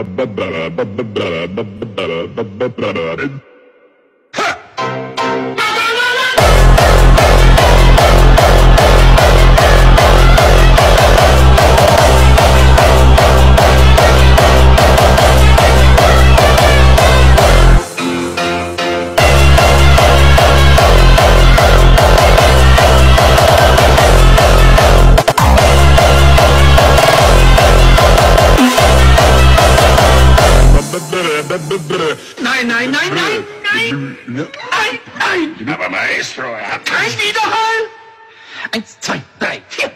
Nein, nein, nein, nein, nein, nein, nein. Aber Maestro, er hat Kein Widerhall. 1, 2, 3, 4.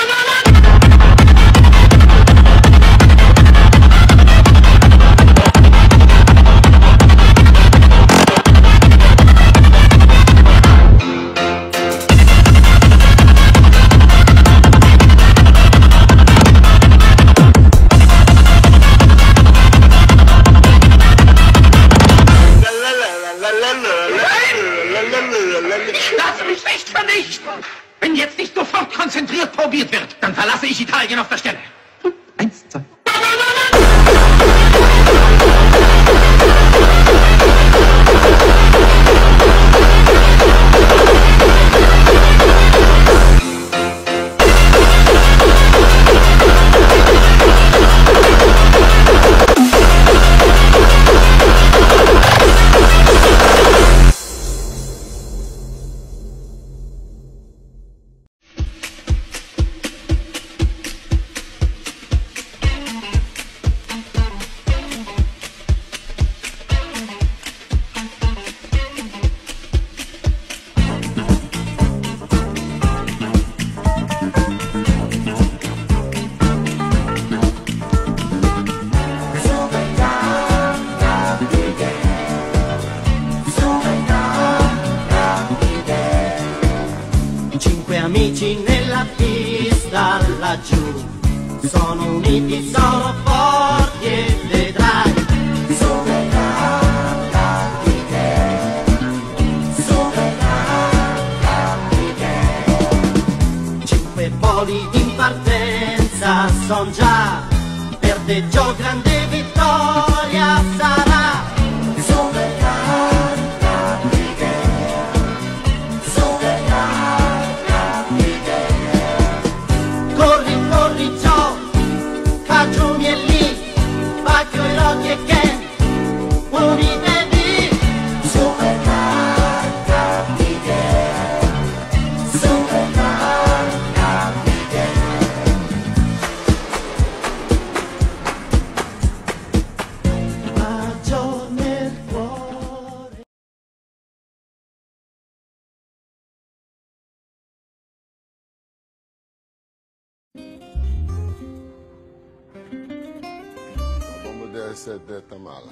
Lass mich nicht vernichten! Wenn jetzt nicht sofort konzentriert probiert wird, dann verlasse ich Italien auf der Stelle. 1, 2. Amici nella pista laggiù, sono uniti, sono forti e vedrai. Cinque voli in partenza son già, per te Gio grande vittoria sarà. Debe ser de Tamala.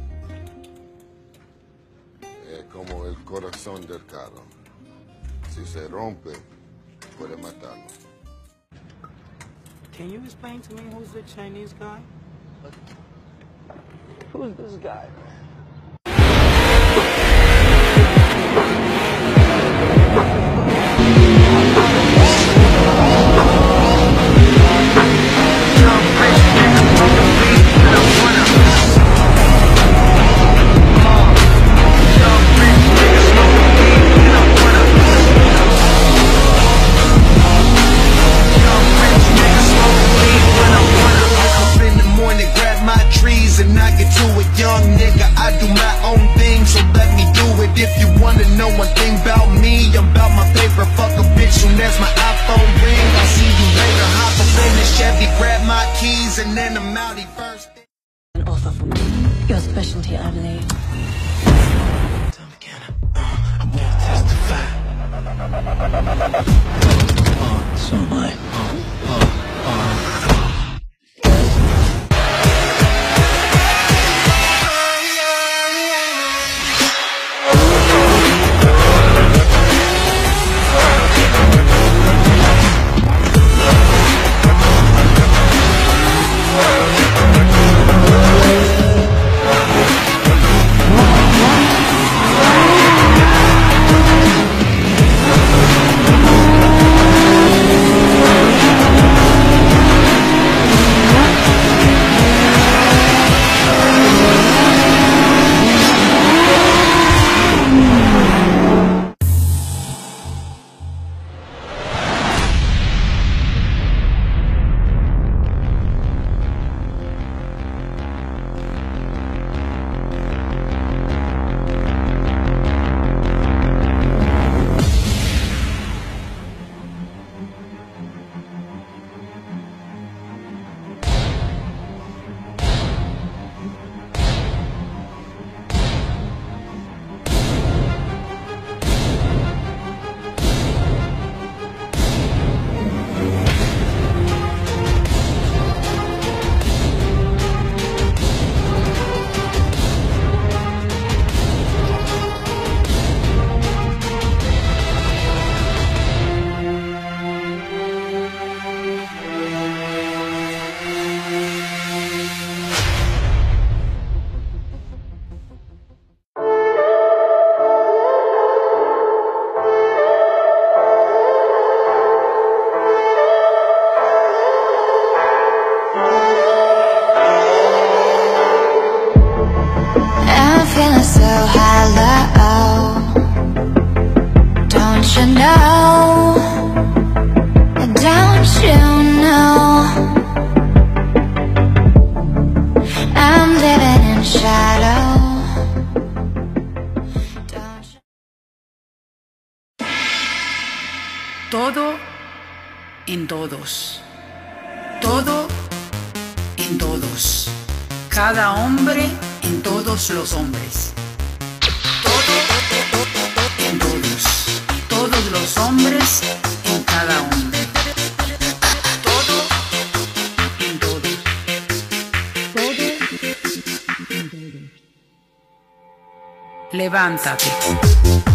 Es como el corazón del carro. Si se rompe, puede matarlo. Can you explain to me who's the Chinese guy? Who's this guy? And I get to a young nigga, I do my own thing, so let me do it. If you wanna know one thing about me, I'm about my paper, fuck a bitch soon as my iPhone ring. I'll see you later, hop up in the Chevy, grab my keys, and then I'm out first. An offer for me, your specialty, I believe. Tom McKenna, I wanna testify. So am I. en todos. Todo en todos. Cada hombre en todos los hombres. Todo en todos. Todos los hombres en cada hombre. Todo en todos. Todo en todos. Levántate.